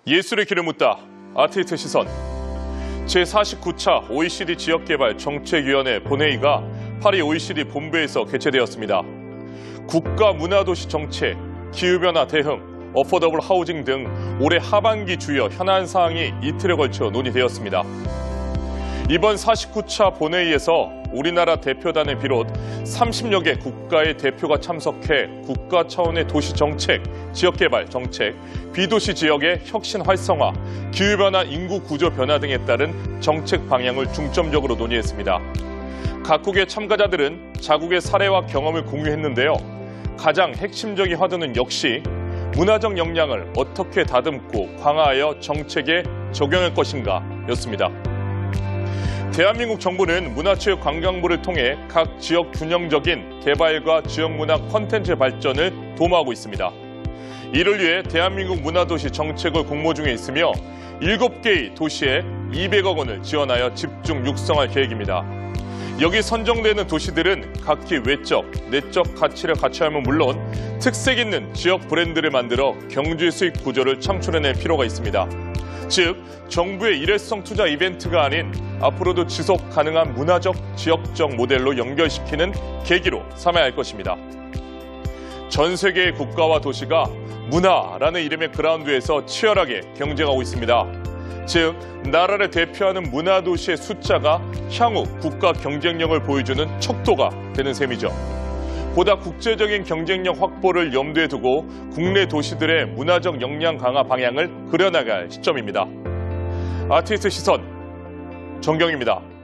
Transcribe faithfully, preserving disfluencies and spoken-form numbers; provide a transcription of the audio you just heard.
예술의 길을 묻다. 아티스트 시선. 제사십구 차 오이시디 지역개발 정책위원회 본회의가 파리 오이시디 본부에서 개최되었습니다. 국가 문화도시 정책, 기후변화 대응, 어포더블 하우징 등 올해 하반기 주요 현안 사항이 이틀에 걸쳐 논의되었습니다. 이번 사십구 차 본회의에서 우리나라 대표단을 비롯 삼십여 개 국가의 대표가 참석해 국가 차원의 도시 정책, 지역개발 정책, 비도시 지역의 혁신 활성화, 기후변화 인구 구조 변화 등에 따른 정책 방향을 중점적으로 논의했습니다. 각국의 참가자들은 자국의 사례와 경험을 공유했는데요. 가장 핵심적인 화두는 역시 문화적 역량을 어떻게 다듬고 강화하여 정책에 적용할 것인가 였습니다. 대한민국 정부는 문화체육관광부를 통해 각 지역 균형적인 개발과 지역문화 콘텐츠 발전을 도모하고 있습니다. 이를 위해 대한민국 문화도시 정책을 공모 중에 있으며 일곱 개의 도시에 이백억 원을 지원하여 집중 육성할 계획입니다. 여기 선정되는 도시들은 각기 외적, 내적 가치를 갖춰야하면 물론 특색 있는 지역 브랜드를 만들어 경제 수익 구조를 창출해낼 필요가 있습니다. 즉, 정부의 일회성 투자 이벤트가 아닌 앞으로도 지속 가능한 문화적, 지역적 모델로 연결시키는 계기로 삼아야 할 것입니다. 전 세계의 국가와 도시가 문화라는 이름의 그라운드에서 치열하게 경쟁하고 있습니다. 즉, 나라를 대표하는 문화도시의 숫자가 향후 국가 경쟁력을 보여주는 척도가 되는 셈이죠. 보다 국제적인 경쟁력 확보를 염두에 두고 국내 도시들의 문화적 역량 강화 방향을 그려나갈 시점입니다. 아티스트 시선, 정경입니다.